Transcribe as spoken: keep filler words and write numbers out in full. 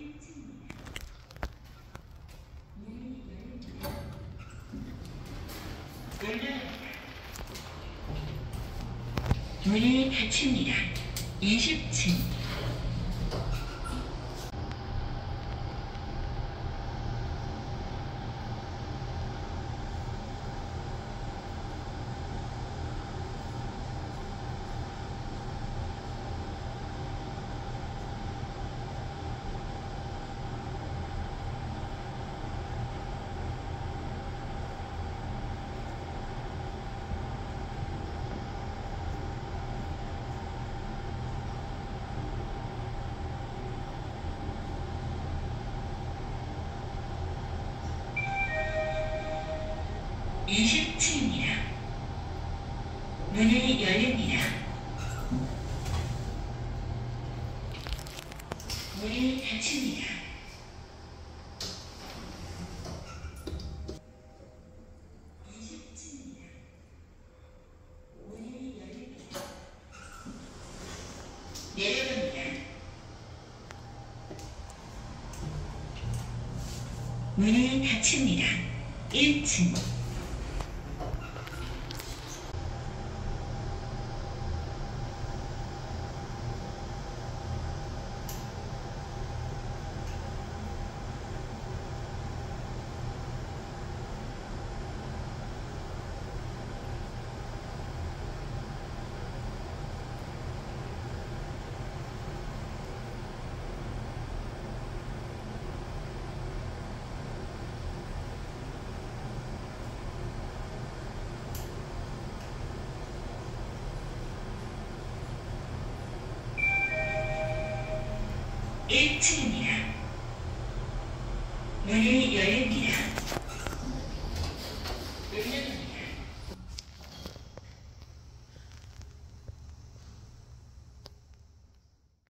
문이 닫힙니다. 이십 층. 이십 층입니다. 문이 열립니다. 문이 닫힙니다. 이십 층입니다. 문이 열립니다. 내려갑니다. 문이 닫힙니다. 일 층. 일 층입니다. 문이 열립니다.